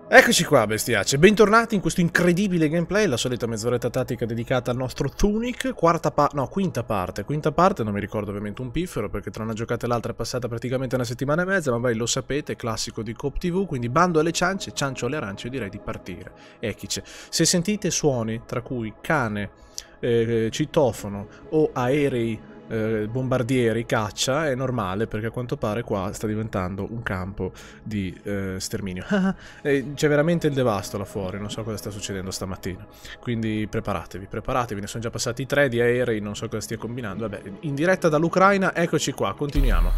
Eccoci qua, bestiacce, bentornati in questo incredibile gameplay, la solita mezz'oretta tattica dedicata al nostro Tunic, quinta parte, non mi ricordo ovviamente un piffero perché tra una giocata e l'altra è passata praticamente una settimana e mezza, ma voi lo sapete, classico di Coop TV, quindi bando alle ciance, ciancio alle arance, io direi di partire. Eccoci, se sentite suoni, tra cui cane, citofono o aerei, bombardieri, caccia, è normale perché a quanto pare qua sta diventando un campo di sterminio. C'è veramente il devasto là fuori, non so cosa sta succedendo stamattina, quindi preparatevi, ne sono già passati 3 di aerei, non so cosa stia combinando. Vabbè, in diretta dall'Ucraina, eccoci qua, continuiamo.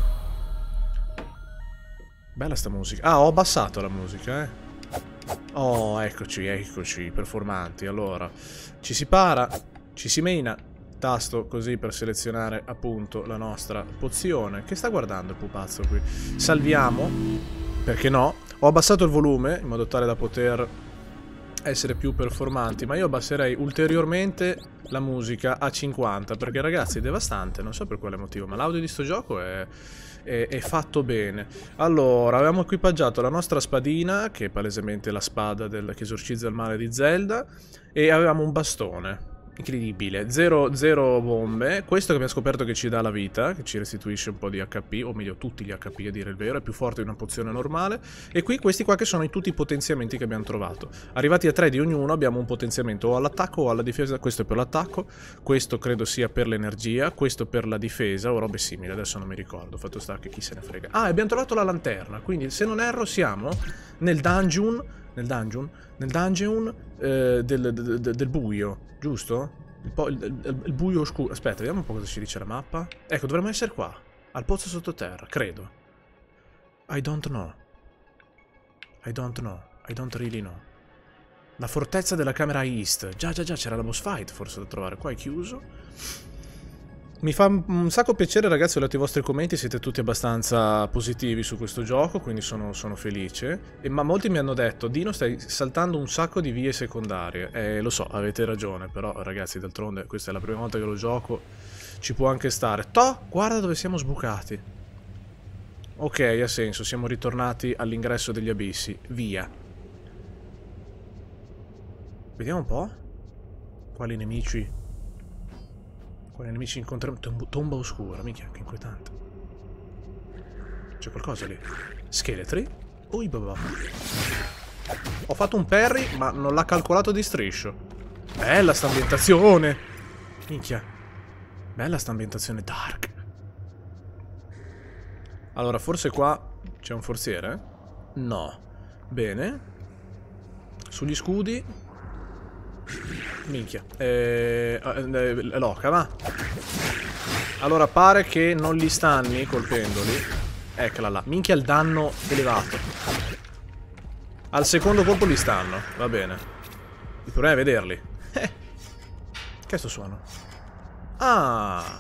Bella sta musica. Ah, ho abbassato la musica, Oh, eccoci, performanti. Allora, ci si para, ci si mena, tasto così per selezionare appunto la nostra pozione. Che sta guardando il pupazzo qui? Salviamo, perché no? Ho abbassato il volume in modo tale da poter essere più performanti, ma io abbasserei ulteriormente la musica a 50, perché ragazzi è devastante, non so per quale motivo, ma l'audio di sto gioco è fatto bene. Allora, avevamo equipaggiato la nostra spadina, che è palesemente la spada che esorcizza il male di Zelda, e avevamo un bastone. Incredibile, zero bombe. Questo che abbiamo scoperto che ci dà la vita, che ci restituisce un po' di HP, o meglio tutti gli HP a dire il vero, è più forte di una pozione normale. E qui questi qua che sono tutti i potenziamenti che abbiamo trovato. Arrivati a 3 di ognuno abbiamo un potenziamento o all'attacco o alla difesa. Questo è per l'attacco, questo credo sia per l'energia, questo per la difesa o robe simili, adesso non mi ricordo, fatto sta che chi se ne frega. Ah, abbiamo trovato la lanterna, quindi se non erro siamo nel dungeon del buio, giusto? Il buio oscuro. Aspetta, vediamo un po' cosa ci dice la mappa. Ecco, dovremmo essere qua, al pozzo sottoterra, credo. I don't know, I don't really know. La fortezza della camera East. Già, c'era la boss fight forse da trovare. Qua è chiuso. Mi fa un sacco piacere, ragazzi, ho letto i vostri commenti, siete tutti abbastanza positivi su questo gioco, quindi sono felice. Ma molti mi hanno detto, Dino, stai saltando un sacco di vie secondarie. Lo so, avete ragione, però ragazzi, d'altronde questa è la prima volta che lo gioco, ci può anche stare. Guarda dove siamo sbucati. Ok, ha senso, siamo ritornati all'ingresso degli abissi. Via. Vediamo un po'. Quali nemici incontriamo? Tomba oscura, minchia, che inquietante. C'è qualcosa lì. Scheletri? Ui babà. Ho fatto un parry, ma non l'ha calcolato di striscio. Bella sta ambientazione. Minchia. Bella sta ambientazione dark. Allora, forse qua c'è un forziere? No. Bene. Sugli scudi. Minchia. Loca, va. Allora pare che non li stanni colpendoli. Eccola là. Minchia, il danno elevato. Al secondo colpo li stanno. Va bene. Il problema è vederli. Che è sto suono? Ah.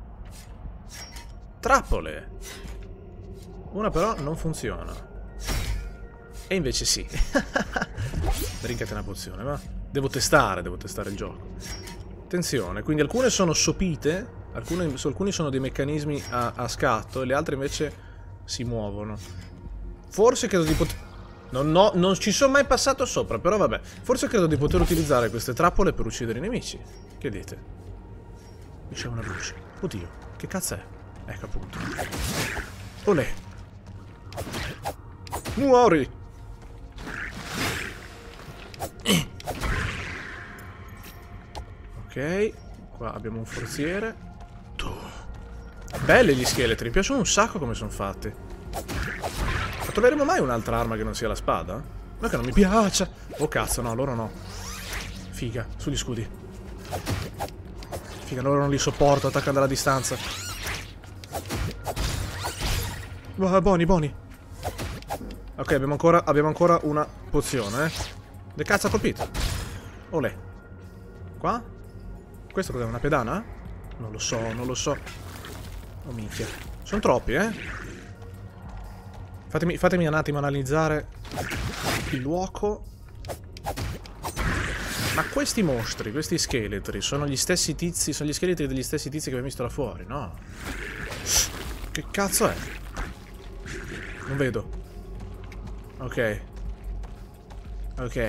Trappole. Una però non funziona. E invece sì. Drinkate una pozione, va. Devo testare il gioco. Attenzione, quindi alcune sono sopite, alcuni sono dei meccanismi a scatto e le altre invece si muovono. Forse credo di poter... non ci sono mai passato sopra, però vabbè. Forse credo di poter utilizzare queste trappole per uccidere i nemici. Che dite? Qui c'è una luce. Oddio, che cazzo è? Ecco appunto. Olè. Muori! Ok, qua abbiamo un forziere. Belli gli scheletri, mi piacciono un sacco come sono fatti. Ma troveremo mai un'altra arma che non sia la spada? Ma che non mi piace. Oh cazzo, no, loro no. Figa, sugli scudi. Figa, loro non li sopporto, attaccano dalla distanza. Boni. Ok, abbiamo ancora una pozione, Che cazzo ha colpito? Olè. Qua? Questo cos'è, una pedana? Non lo so. Oh minchia. Sono troppi, Fatemi un attimo analizzare il luogo. Ma questi mostri, questi scheletri, sono gli stessi tizi, sono gli scheletri degli stessi tizi che abbiamo visto là fuori, no? Che cazzo è? Non vedo. Ok. Ok.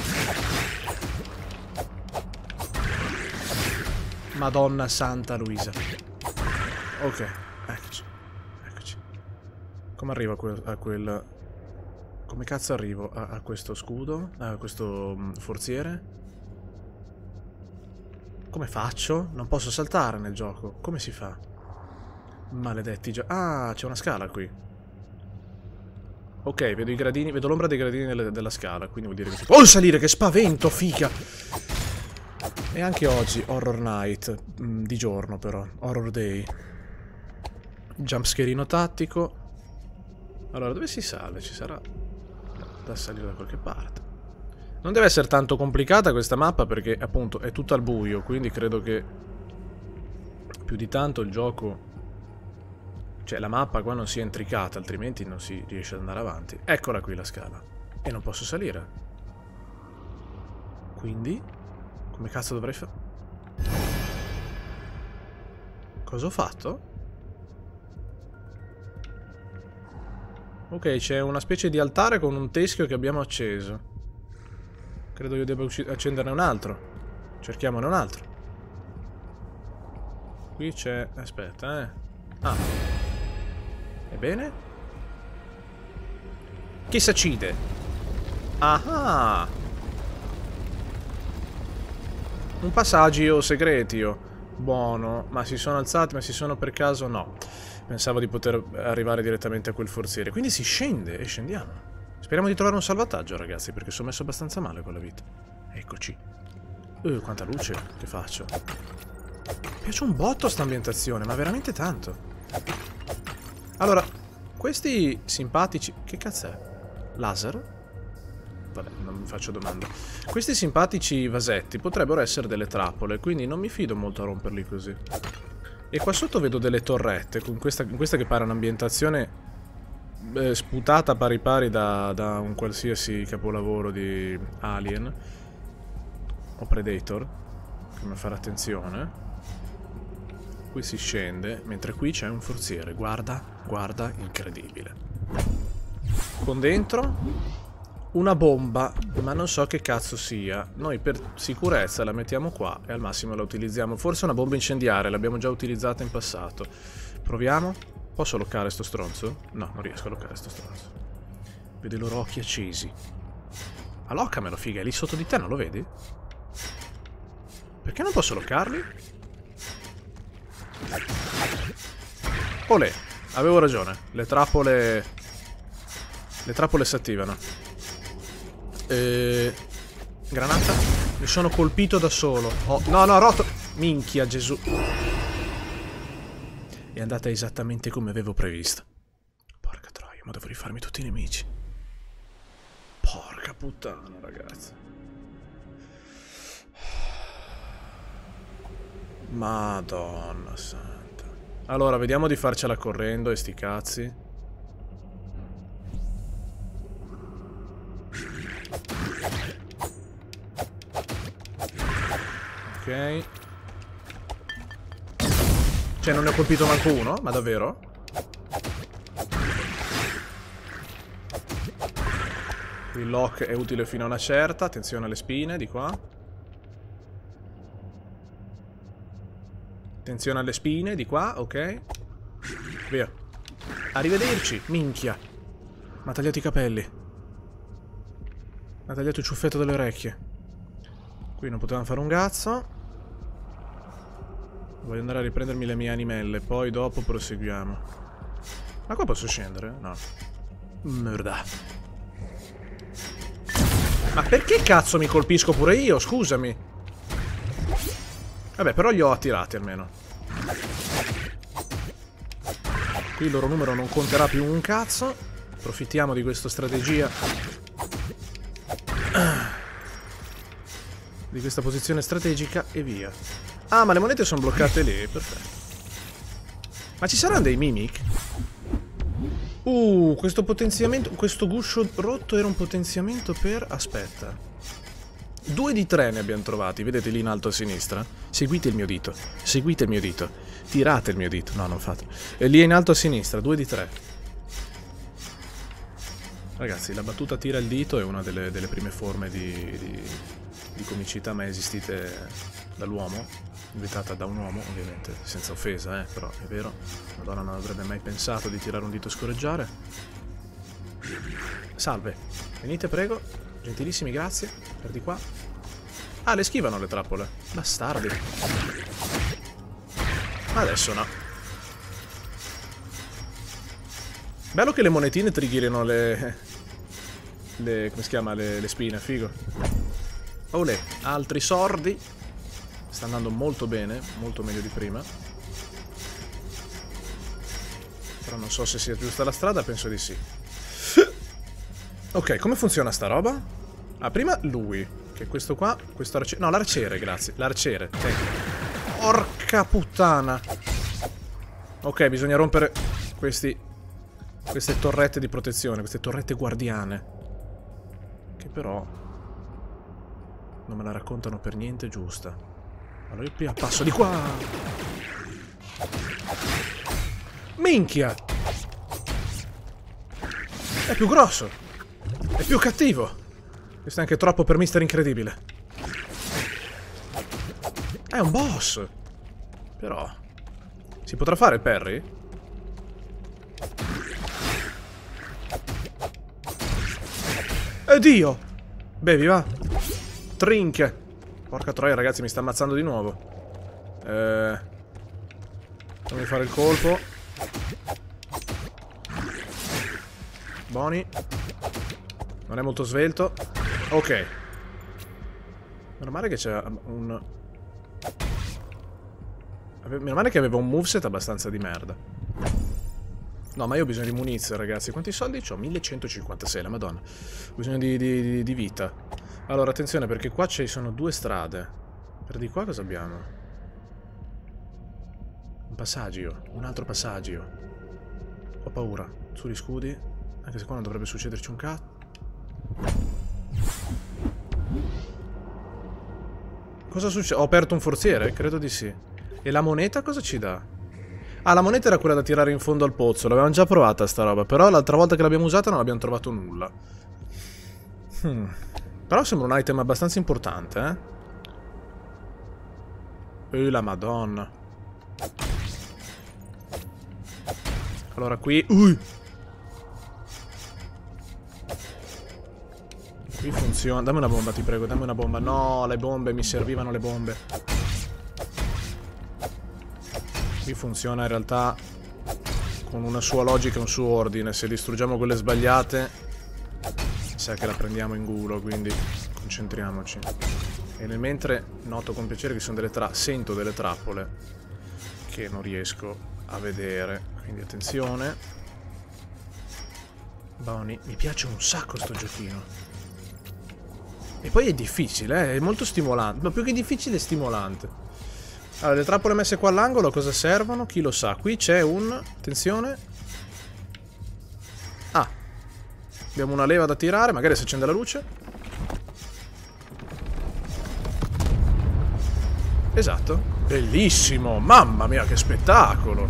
Madonna Santa Luisa. Ok, eccoci. Eccoci. Come arrivo a quel... Come cazzo arrivo a questo scudo? A questo forziere? Come faccio? Non posso saltare nel gioco. Come si fa? Maledetti già... Ah, c'è una scala qui. Ok, vedo i gradini, vedo l'ombra dei gradini della scala, quindi vuol dire che si può salire, che spavento, figa! E anche oggi, Horror Night, di giorno però, Horror Day. Jumpscarino tattico. Allora, dove si sale? Ci sarà da salire da qualche parte. Non deve essere tanto complicata questa mappa perché appunto è tutta al buio, quindi credo che più di tanto il gioco... Cioè la mappa qua non sia intricata, altrimenti non si riesce ad andare avanti. Eccola qui la scala. E non posso salire. Quindi... Come cazzo dovrei fare? Cosa ho fatto? Ok, c'è una specie di altare con un teschio che abbiamo acceso. Credo io debba accenderne un altro. Cerchiamone un altro. Qui c'è... Aspetta, Ah. Ebbene? Chi s'accide? Ah! Un passaggio segretio. Buono. Ma si sono alzati, ma si sono per caso? No. Pensavo di poter arrivare direttamente a quel forziere. Quindi si scende e scendiamo. Speriamo di trovare un salvataggio, ragazzi, perché sono messo abbastanza male con la vita. Eccoci. Quanta luce. Che faccio? Mi piace un botto sta ambientazione, ma veramente tanto. Allora, questi simpatici... Che cazzo è? Laser? Vabbè, non mi faccio domande. Questi simpatici vasetti potrebbero essere delle trappole, quindi non mi fido molto a romperli così. E qua sotto vedo delle torrette, con questa che pare un'ambientazione sputata pari pari da un qualsiasi capolavoro di Alien o Predator. Come fare attenzione. Qui si scende, mentre qui c'è un forziere. Guarda, guarda, incredibile. Con dentro una bomba, ma non so che cazzo sia. Noi per sicurezza la mettiamo qua e al massimo la utilizziamo. Forse una bomba incendiaria, l'abbiamo già utilizzata in passato. Proviamo? Posso loccare sto stronzo? No, non riesco a loccare sto stronzo. Vedo i loro occhi accesi. Alloccamelo, figa, è lì sotto di te, non lo vedi? Perché non posso loccarli? Olè, avevo ragione. Le trappole si attivano. Granata? Mi sono colpito da solo. Oh, no, no, rotto. Minchia, Gesù. È andata esattamente come avevo previsto. Porca troia, ma devo rifarmi tutti i nemici. Porca puttana, ragazzi. Madonna santa. Allora, vediamo di farcela correndo e sti cazzi. Ok. Cioè, non ne ho colpito manco uno? Ma davvero? Il lock è utile fino a una certa. Attenzione alle spine, di qua. Attenzione alle spine, di qua, ok. Via. Arrivederci, minchia. Mi ha tagliato i capelli. Mi ha tagliato il ciuffetto delle orecchie. Qui non potevamo fare un cazzo. Voglio andare a riprendermi le mie animelle, poi dopo proseguiamo. Ma qua posso scendere? No. Merda. Ma perché cazzo mi colpisco pure io? Scusami. Vabbè, però li ho attirati almeno. Qui il loro numero non conterà più un cazzo. Approfittiamo di questa strategia. Di questa posizione strategica e via. Ah, ma le monete sono bloccate lì. Perfetto. Ma ci saranno dei mimic? Questo potenziamento... Questo guscio rotto era un potenziamento per... Aspetta. 2 di 3 ne abbiamo trovati, vedete lì in alto a sinistra? Seguite il mio dito, seguite il mio dito, tirate il mio dito, no non fate. E lì in alto a sinistra, 2 di 3. Ragazzi, la battuta tira il dito è una delle prime forme di comicità mai esistite dall'uomo, inventata da un uomo, ovviamente, senza offesa, però è vero. Una donna non avrebbe mai pensato di tirare un dito e scorreggiare. Salve, venite prego, gentilissimi, grazie, per di qua. Ah, le schivano le trappole, bastardi. Ma adesso no. Bello che le monetine triggirino le come si chiama? Le spine, figo. Olè, altri sordi. Sta andando molto bene, molto meglio di prima. Però non so se sia giusta la strada, penso di sì. Ok, come funziona sta roba? Ah, prima lui, che è questo qua, questo arciere. No, l'arciere, grazie. L'arciere. Porca puttana. Ok, bisogna rompere queste torrette di protezione, queste torrette guardiane. Che però non me la raccontano per niente giusta. Allora io prima passo di qua. Minchia! È più grosso. È più cattivo. Questo è anche troppo per Mister Incredibile. È un boss. Però si potrà fare il parry? Dio! Bevi, va! Trinche! Porca troia, ragazzi, mi sta ammazzando di nuovo. Fammi fare il colpo. Buoni. Non è molto svelto. Ok. Meno male che c'è un... Meno male che aveva un moveset abbastanza di merda. No, ma io ho bisogno di munizioni, ragazzi. Quanti soldi ho? 1156, la madonna. Ho bisogno di vita. Allora, attenzione, perché qua ci sono due strade. Per di qua cosa abbiamo? Un passaggio. Un altro passaggio. Ho paura. Sugli scudi. Anche se qua non dovrebbe succederci un cazzo. Cosa succede? Ho aperto un forziere? Credo di sì. E la moneta cosa ci dà? Ah, la moneta era quella da tirare in fondo al pozzo. L'avevamo già provata sta roba. Però l'altra volta che l'abbiamo usata non abbiamo trovato nulla. Però sembra un item abbastanza importante, la madonna. Allora qui... Qui funziona. Dammi una bomba, ti prego, dammi una bomba. No, le bombe, mi servivano le bombe. Qui funziona in realtà con una sua logica e un suo ordine. Se distruggiamo quelle sbagliate, sa che la prendiamo in culo, quindi concentriamoci. E nel mentre noto con piacere che sono sento delle trappole che non riesco a vedere. Quindi attenzione. Buoni. Mi piace un sacco sto giochino. E poi è difficile, è molto stimolante. Ma più che difficile è stimolante. Allora, le trappole messe qua all'angolo cosa servono? Chi lo sa? Qui c'è un... Attenzione. Ah. Abbiamo una leva da tirare, magari si accende la luce. Esatto. Bellissimo! Mamma mia, che spettacolo!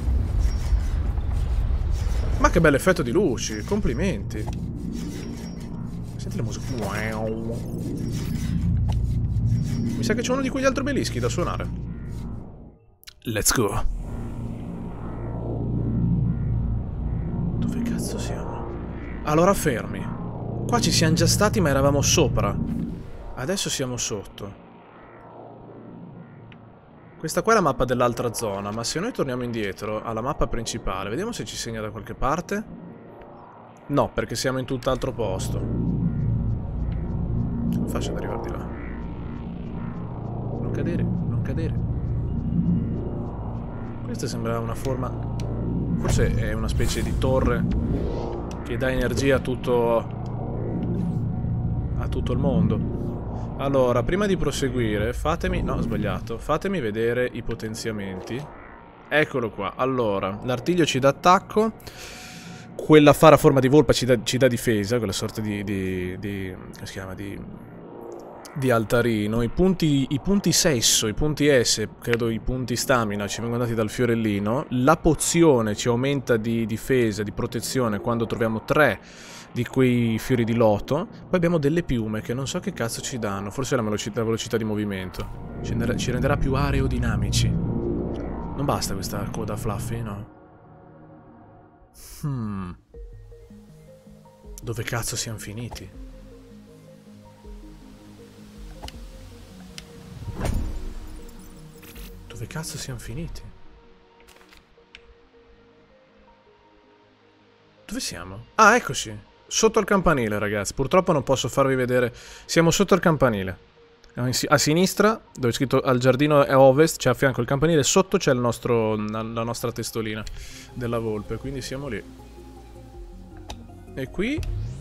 Ma che bell'effetto di luci! Complimenti! Senti la musica. Mi sa che c'è uno di quegli altri obelischi da suonare. Let's go. Dove cazzo siamo? Allora fermi. Qua ci siamo già stati ma eravamo sopra. Adesso siamo sotto. Questa qua è la mappa dell'altra zona. Ma se noi torniamo indietro alla mappa principale, vediamo se ci segna da qualche parte. No, perché siamo in tutt'altro posto. Come faccio ad arrivare di là? Non cadere, non cadere. Questa sembra una forma... Forse è una specie di torre che dà energia a tutto il mondo. Allora, prima di proseguire, fatemi... No, ho sbagliato. Fatemi vedere i potenziamenti. Eccolo qua. Allora, l'artiglio ci dà attacco. Quella fara a forma di volpa ci dà difesa. Quella sorta come si chiama? di Altarino, i punti sesso, i punti S, credo i punti stamina ci vengono dati dal fiorellino, la pozione ci aumenta di difesa, di protezione quando troviamo 3 di quei fiori di loto, poi abbiamo delle piume che non so che cazzo ci danno, forse la velocità di movimento, ci renderà più aerodinamici. Non basta questa coda fluffy, no? Dove cazzo siamo finiti? Dove cazzo siamo finiti? Dove siamo? Ah, eccoci. Sotto il campanile, ragazzi. Purtroppo non posso farvi vedere. Siamo sotto il campanile. A sinistra, dove è scritto al giardino a ovest, c'è a fianco il campanile. Sotto c'è la nostra testolina della volpe. Quindi siamo lì. E qui...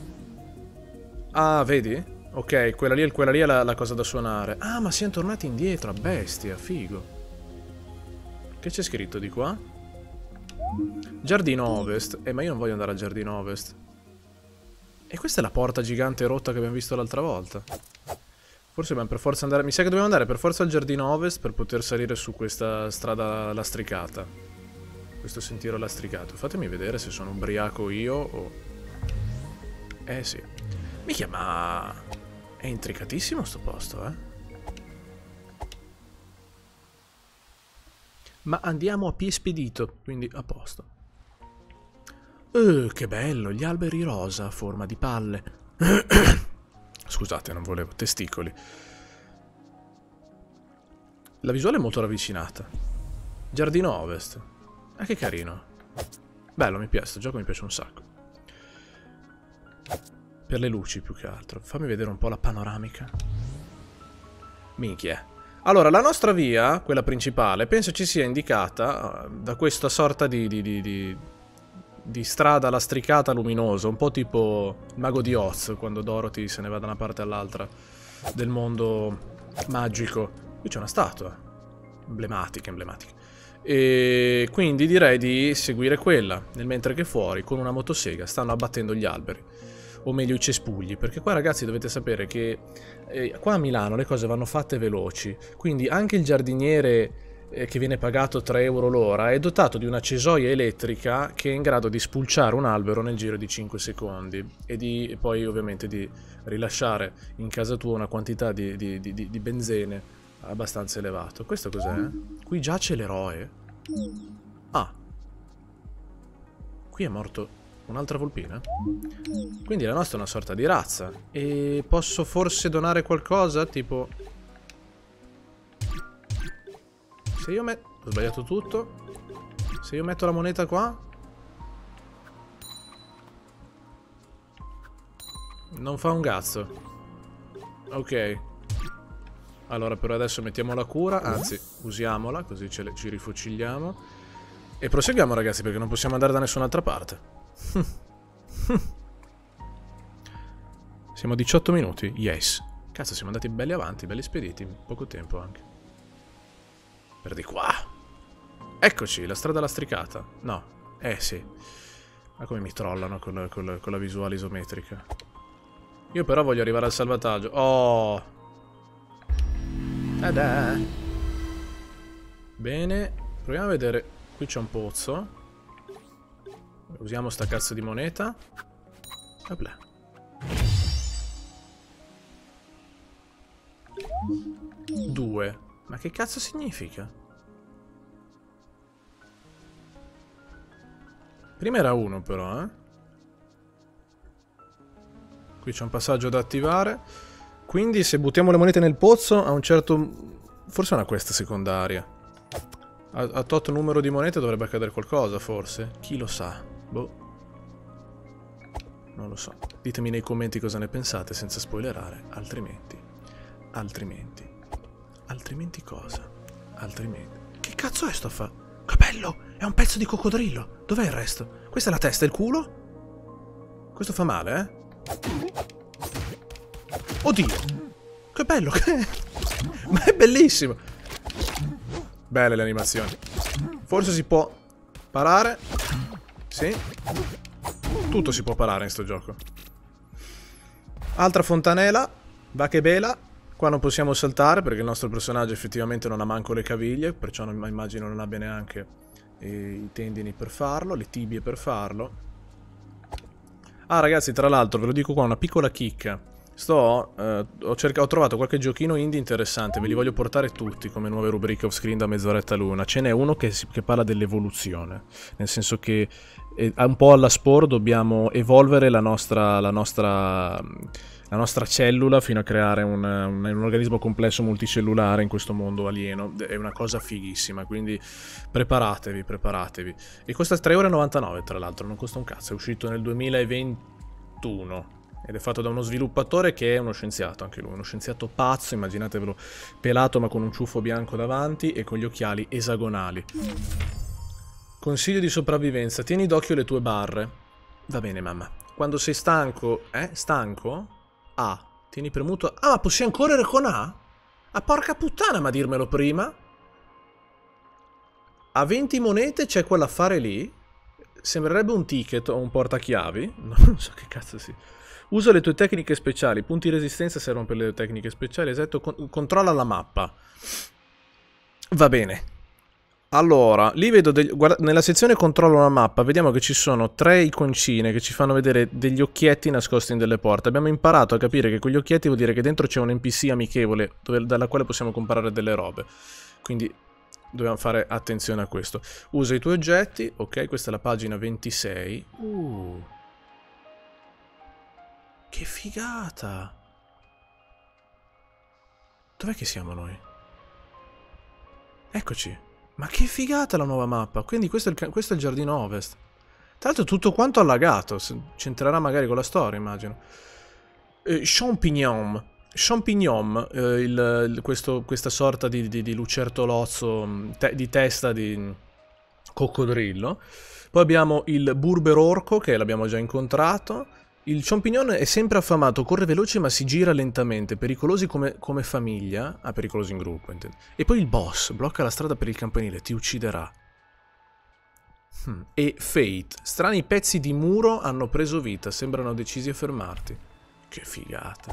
Ah, vedi? Ok, quella lì è la cosa da suonare. Ah, ma siamo tornati indietro, a bestia, figo. Che c'è scritto di qua? Giardino ovest. Ma io non voglio andare al giardino ovest. E questa è la porta gigante rotta che abbiamo visto l'altra volta. Forse dobbiamo per forza andare... Mi sa che dobbiamo andare per forza al giardino ovest per poter salire su questa strada lastricata. Questo sentiero lastricato. Fatemi vedere se sono ubriaco io o... sì. Minchia, ma... È intricatissimo sto posto, eh? Ma andiamo a piede spedito, quindi a posto. Che bello, gli alberi rosa a forma di palle. Scusate, non volevo, testicoli. La visuale è molto ravvicinata. Giardino ovest. Ah, che carino. Bello, mi piace, sto gioco mi piace un sacco. Per le luci più che altro. Fammi vedere un po' la panoramica. Minchia. Allora, la nostra via, quella principale, penso ci sia indicata da questa sorta di strada lastricata luminosa, un po' tipo il Mago di Oz, quando Dorothy se ne va da una parte all'altra del mondo magico. Qui c'è una statua. Emblematica. E quindi direi di seguire quella, nel mentre che fuori, con una motosega, stanno abbattendo gli alberi. O meglio i cespugli, perché qua ragazzi dovete sapere che qua a Milano le cose vanno fatte veloci, quindi anche il giardiniere che viene pagato 3 euro l'ora è dotato di una cesoia elettrica che è in grado di spulciare un albero nel giro di 5 secondi e poi ovviamente di rilasciare in casa tua una quantità di benzene abbastanza elevato. Questo cos'è? Qui giace l'eroe. Ah, qui è morto un'altra volpina? Quindi la nostra è una sorta di razza. E posso forse donare qualcosa? Tipo... Se io metto... Ho sbagliato tutto. Se io metto la moneta qua... Non fa un cazzo. Ok. Allora per adesso mettiamo la cura. Anzi, usiamola, così ci rifocilliamo. E proseguiamo ragazzi, perché non possiamo andare da nessun'altra parte. Siamo a 18 minuti, yes. Cazzo, siamo andati belli avanti, belli spediti, in poco tempo anche. Per di qua. Eccoci, la strada lastricata. No, sì. Ma come mi trollano con la visuale isometrica. Io però voglio arrivare al salvataggio. Oh. Tada. Bene, proviamo a vedere. Qui c'è un pozzo. Usiamo sta cazzo di moneta. Opla. Due. Ma che cazzo significa? Prima era uno però, eh. Qui c'è un passaggio da attivare. Quindi se buttiamo le monete nel pozzo a un certo... Forse una questa secondaria. A tot numero di monete dovrebbe accadere qualcosa, forse. Chi lo sa? Boh. Non lo so. Ditemi nei commenti cosa ne pensate senza spoilerare. Altrimenti cosa? Altrimenti... Che cazzo è sto fa? Che bello! È un pezzo di coccodrillo. Dov'è il resto? Questa è la testa e il culo? Questo fa male, eh? Oddio! Che bello che è! Ma è bellissimo! Belle le animazioni. Forse si può parare. Sì. Tutto si può parare in sto gioco. Altra fontanela. Va che bella. Qua non possiamo saltare perché il nostro personaggio effettivamente non ha manco le caviglie, perciò immagino non abbia neanche i tendini per farlo, le tibie per farlo. Ah ragazzi, tra l'altro ve lo dico qua, una piccola chicca. Ho trovato qualche giochino indie interessante, ve li voglio portare tutti come nuove rubriche off screen da mezz'oretta l'una. Ce n'è uno che parla dell'evoluzione, nel senso che un po' alla Spore dobbiamo evolvere la nostra cellula fino a creare un organismo complesso multicellulare in questo mondo alieno. È una cosa fighissima, quindi preparatevi. E costa 3,99 € tra l'altro, non costa un cazzo, è uscito nel 2021. Ed è fatto da uno sviluppatore che è uno scienziato, anche lui, uno scienziato pazzo, immaginatevelo pelato ma con un ciuffo bianco davanti e con gli occhiali esagonali. Consiglio di sopravvivenza, tieni d'occhio le tue barre. Va bene mamma. Quando sei stanco, stanco? A. Tieni premuto. Ah, ma possiamo correre con A? Ah, porca puttana, ma dirmelo prima. A 20 monete c'è quell'affare lì. Sembrerebbe un ticket o un portachiavi. Non so che cazzo sia. Usa le tue tecniche speciali. Punti resistenza servono per le tecniche speciali. Esatto, controlla la mappa. Va bene. Allora, lì vedo nella sezione controllo la mappa, vediamo che ci sono 3 iconcine che ci fanno vedere degli occhietti nascosti in delle porte. Abbiamo imparato a capire che quegli occhietti vuol dire che dentro c'è un NPC amichevole dalla quale possiamo comprare delle robe. Quindi dobbiamo fare attenzione a questo. Usa i tuoi oggetti. Ok, questa è la pagina 26. Che figata! Dov'è che siamo noi? Eccoci. Ma che figata la nuova mappa. Quindi questo è il giardino ovest. Tra l'altro tutto quanto allagato. C'entrerà magari con la storia, immagino. Champignon. Champignon. Questa sorta di lucertolozzo di testa di coccodrillo. Poi abbiamo il burberorco, che l'abbiamo già incontrato. Il champignon è sempre affamato, corre veloce ma si gira lentamente, pericolosi come famiglia. Ah, pericolosi in gruppo, intendo. E poi il boss, blocca la strada per il campanile, ti ucciderà. E Fate, strani pezzi di muro hanno preso vita, sembrano decisi a fermarti. Che figata.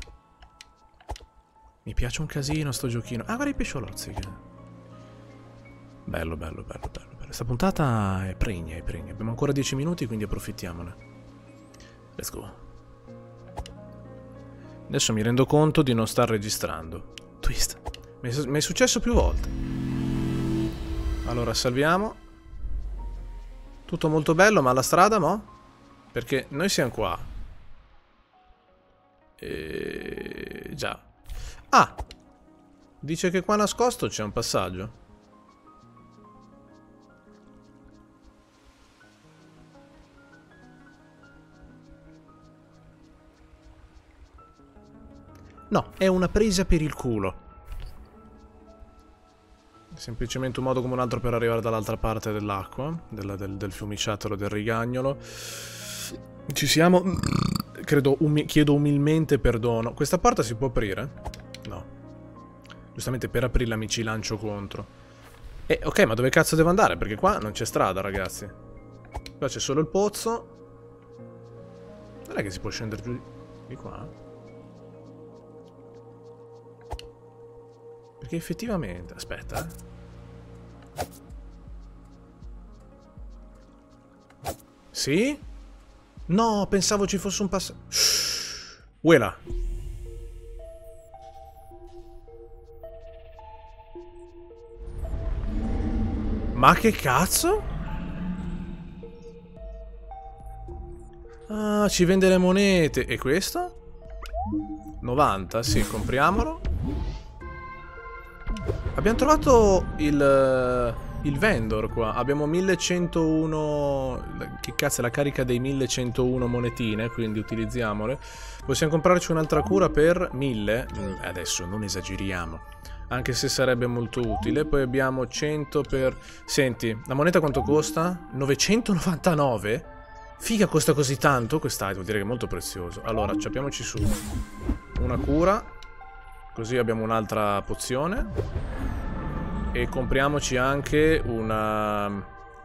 Mi piace un casino sto giochino. Ah, guarda i pesciolozzi. Bello. Questa puntata è pregna. Abbiamo ancora 10 minuti, quindi approfittiamone. Let's go. Adesso mi rendo conto di non star registrando. Twist. Mi è successo più volte. Allora, salviamo. Tutto molto bello, ma la strada, mo? Perché noi siamo qua. Già. Ah! Dice che qua nascosto c'è un passaggio. No, è una presa per il culo. Semplicemente un modo come un altro per arrivare dall'altra parte dell'acqua, del fiumiciattolo del Rigagnolo. Ci siamo. Credo, chiedo umilmente perdono. Questa porta si può aprire? No. Giustamente per aprirla mi ci lancio contro. Ok, ma dove cazzo devo andare? Perché qua non c'è strada, ragazzi. Qua c'è solo il pozzo. Non è che si può scendere giù di qua? Perché effettivamente... Aspetta, Sì? No, pensavo ci fosse un passaggio. Uela. Ma che cazzo? Ah, ci vende le monete. E questo? 90, sì, compriamolo. Abbiamo trovato il vendor qua. Abbiamo 1101. Che cazzo è la carica dei 1101 monetine, quindi utilizziamole. Possiamo comprarci un'altra cura per 1000. Adesso non esageriamo, anche se sarebbe molto utile. Poi abbiamo 100 per... Senti, la moneta quanto costa? 999? Figa, costa così tanto? Quest'item vuol dire che è molto prezioso. Allora, ciappiamoci su una cura. Così abbiamo un'altra pozione. E compriamoci anche una... A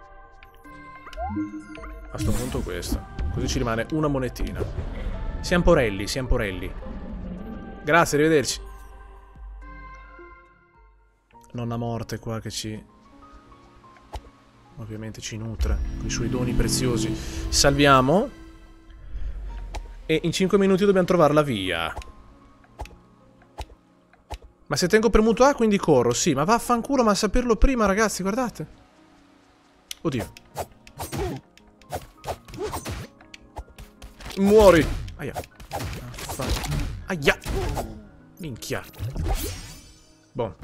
sto punto questo. Così ci rimane una monetina. Siamo porelli. Grazie, arrivederci. nonna morte qua che ci... ovviamente ci nutre con i suoi doni preziosi. Salviamo. E in 5 minuti dobbiamo trovare la via. Ma se tengo premuto A quindi corro, sì, ma vaffanculo, ma a saperlo prima, ragazzi, guardate. Oddio. Muori. Aia. Aia. Minchia. Boh.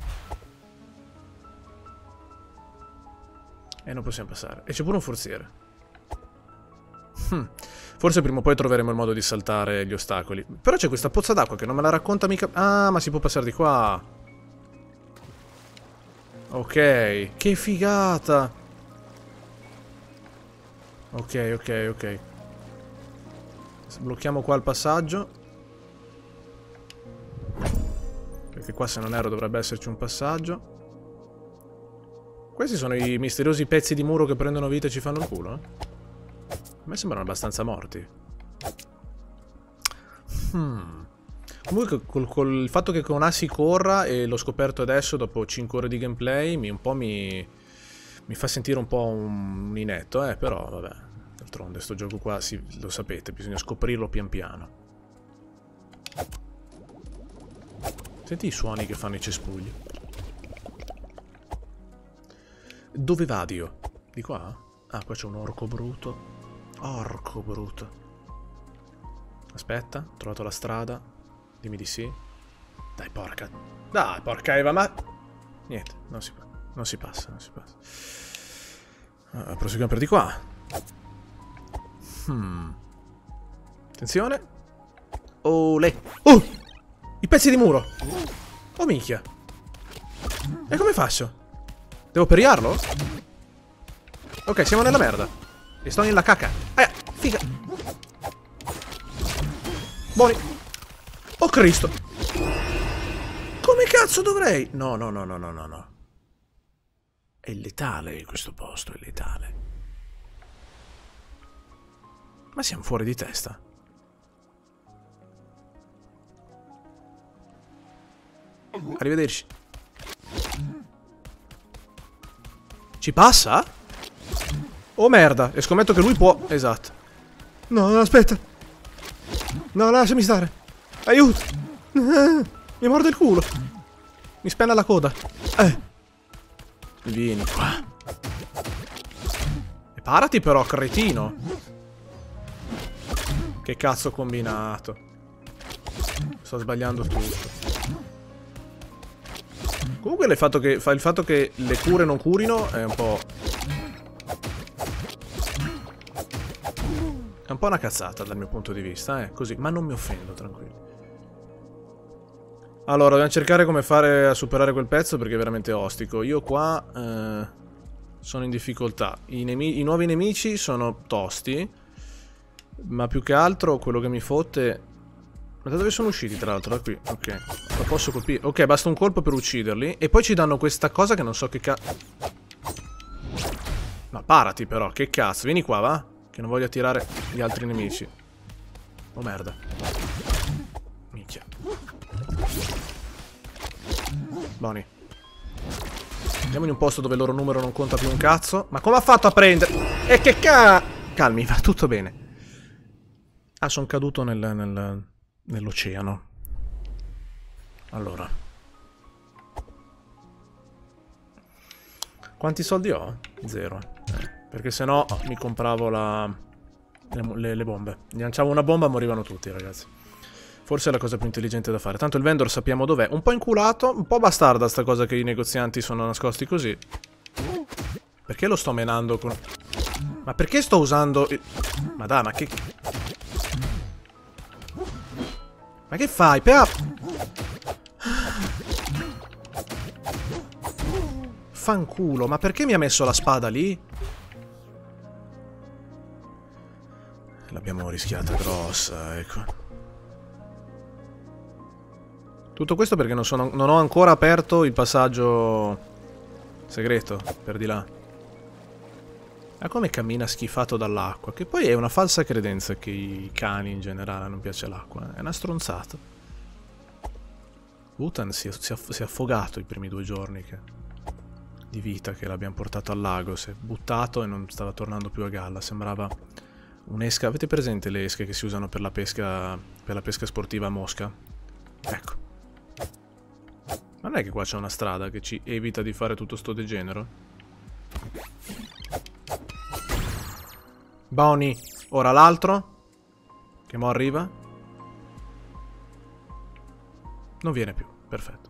E non possiamo passare. E c'è pure un forziere. Forse prima o poi troveremo il modo di saltare gli ostacoli. Però c'è questa pozza d'acqua che non me la racconta mica... Ah, ma si può passare di qua. Ok. Che figata. Ok, ok, ok. Blocchiamo qua il passaggio. Perché qua, se non erro, dovrebbe esserci un passaggio. Questi sono i misteriosi pezzi di muro che prendono vita e ci fanno il culo, eh? A me sembrano abbastanza morti. Comunque col il fatto che con A si corra, e l'ho scoperto adesso dopo 5 ore di gameplay, mi fa sentire un po' un inetto, però vabbè. D'altronde sto gioco qua, lo sapete, bisogna scoprirlo pian piano. Senti i suoni che fanno i cespugli. Dove vado io? Di qua? Ah, qua c'è un orco bruto. Orco bruto. Aspetta, ho trovato la strada. Dimmi di sì. Dai, porca. Dai, porca Eva, ma... Niente, non si passa, non si passa. Proseguiamo per di qua. Attenzione. Olè. Oh! I pezzi di muro. Oh, minchia. E come faccio? Devo periarlo? Ok, siamo nella merda. E sto nella cacca. Figa. Buoni. Oh Cristo. Come cazzo dovrei? No, no, no, no, no, no, no. È letale questo posto, è letale. Ma siamo fuori di testa. Arrivederci. Ci passa? Oh merda, e scommetto che lui può... Esatto. No, no, aspetta. No, lasciami stare. Aiuto. Mi morde il culo. Mi spenna la coda. Vieni qua. E parati però, cretino. Che cazzo ho combinato. Sto sbagliando tutto. Comunque il fatto che le cure non curino è un po'... È un po' una cazzata dal mio punto di vista, così. Ma non mi offendo, tranquillo. Allora, dobbiamo cercare come fare a superare quel pezzo perché è veramente ostico. Io qua sono in difficoltà. I nuovi nemici sono tosti. Ma più che altro quello che mi fotte... Ma da dove sono usciti, tra l'altro? Da qui, ok. Lo posso colpire. Ok, basta un colpo per ucciderli. E poi ci danno questa cosa che non so che cazzo... Ma parati però, che cazzo. Vieni qua, va? Che non voglio attirare gli altri nemici. Oh merda. Minchia. Buoni. Andiamo in un posto dove il loro numero non conta più un cazzo. Ma come ha fatto a prendere? E che calmi, va tutto bene. Ah, sono caduto nell'oceano. Allora. Quanti soldi ho? 0. Perché sennò mi compravo le bombe. Gli lanciavo una bomba e morivano tutti, ragazzi. Forse è la cosa più intelligente da fare. Tanto il vendor sappiamo dov'è. Un po' inculato, un po' bastarda sta cosa che i negozianti sono nascosti così. Perché lo sto menando con... Ma perché sto usando... Ma dai, ma che... Ma che fai? Fanculo, ma perché mi ha messo la spada lì? L'abbiamo rischiata grossa, ecco. Tutto questo perché non ho ancora aperto il passaggio segreto per di là. Ma come cammina schifato dall'acqua? Che poi è una falsa credenza che i cani in generale non piace l'acqua. È una stronzata. Utan si è affogato i primi 2 giorni di vita che l'abbiamo portato al lago. Si è buttato e non stava tornando più a galla. Sembrava un'esca. Avete presente le esche che si usano per la pesca sportiva a mosca? Ecco. Ma non è che qua c'è una strada che ci evita di fare tutto sto degenero? Bonnie. Ora l'altro. Che mo arriva. Non viene più. Perfetto.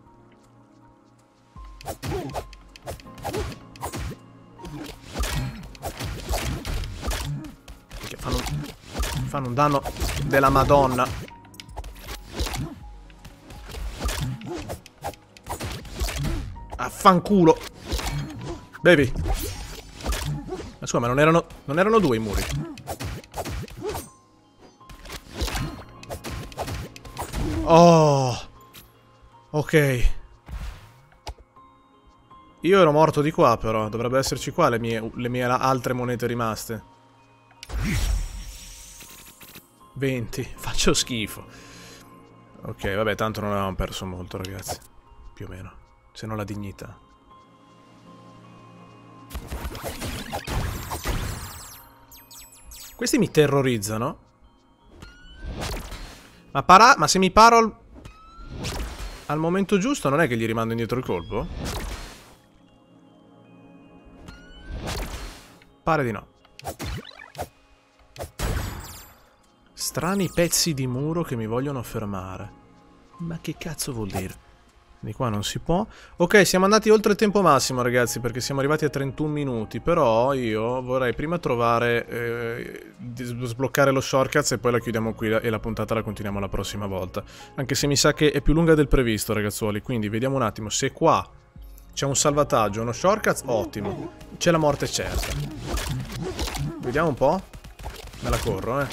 Perché fanno un danno della Madonna. Affanculo. Bevi. Ma scusa, ma non erano 2 i muri? Oh. Ok. Io ero morto di qua, però. Dovrebbe esserci qua le mie altre monete rimaste. 20. Faccio schifo. Ok, vabbè, tanto non avevamo perso molto, ragazzi. Più o meno. Se non la dignità. Questi mi terrorizzano. Ma se mi paro al momento giusto, non è che gli rimando indietro il colpo? Pare di no. Strani pezzi di muro che mi vogliono fermare. Ma che cazzo vuol dire? Di qua non si può. Ok, siamo andati oltre il tempo massimo, ragazzi, perché siamo arrivati a 31 minuti. Però io vorrei prima trovare... sbloccare lo shortcuts e poi la chiudiamo qui e la puntata la continuiamo la prossima volta. Anche se mi sa che è più lunga del previsto, ragazzuoli. Quindi vediamo un attimo se qua c'è un salvataggio, uno shortcuts, ottimo. C'è la morte certa. Vediamo un po'. Me la corro,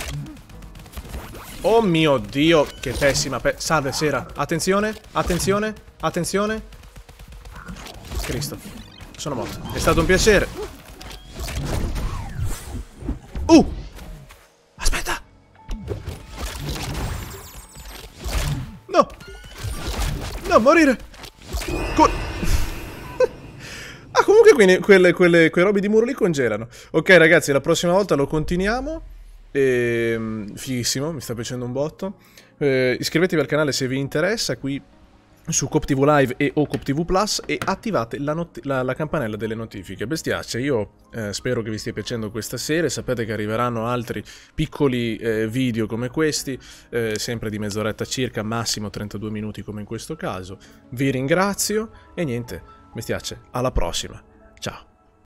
Oh mio Dio, che pessima salve, Sera. Attenzione, attenzione, attenzione. Cristo. Sono morto. È stato un piacere. Aspetta. No. No, morire. Ah, comunque quei robi di muro lì congelano. Ok, ragazzi, la prossima volta lo continuiamo. Fighissimo, mi sta piacendo un botto. Iscrivetevi al canale se vi interessa qui su CoopTV Live e o CoopTV Plus e attivate la campanella delle notifiche. Bestiacce, io spero che vi stia piacendo questa serie. Sapete che arriveranno altri piccoli video come questi, sempre di mezz'oretta circa, massimo 32 minuti come in questo caso. Vi ringrazio e niente, bestiacce, alla prossima. Ciao.